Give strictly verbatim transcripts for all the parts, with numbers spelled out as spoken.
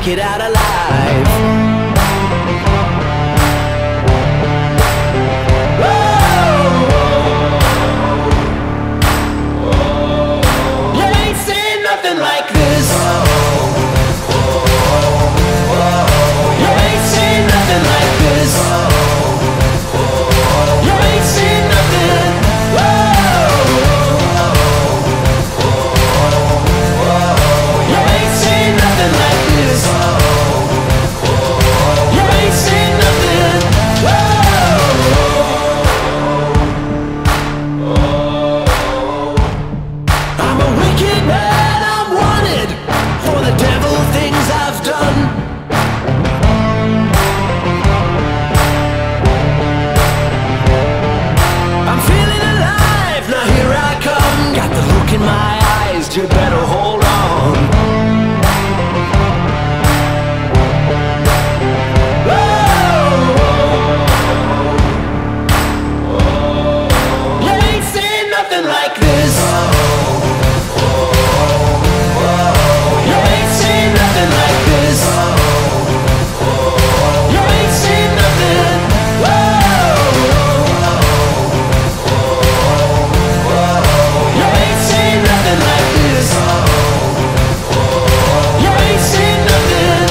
make it out alive. You ain't seen nothing like this. You ain't seen nothing like this. You ain't seen nothing. You ain't seen nothing like this. You ain't seen nothing. I'm a wicked man, I'm wanted for the devil things I've done. I'm feeling alive, now here I come. Got the look in my eyes, you better hold on. Whoa. You ain't seen nothing like this. You ain't seen nothing like this. You ain't seen nothing. You ain't seen nothing like this. You ain't seen nothing.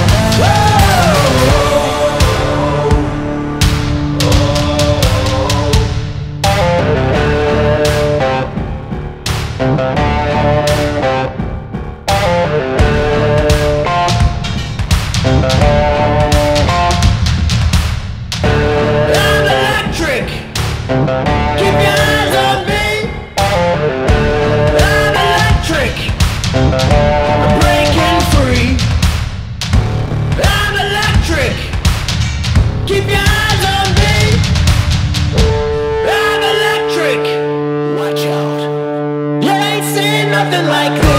I'm electric. Keep your eyes on me. I'm electric. I'm breaking free. I'm electric. Keep your eyes on me. I'm electric. Watch out. You ain't seen nothing like this.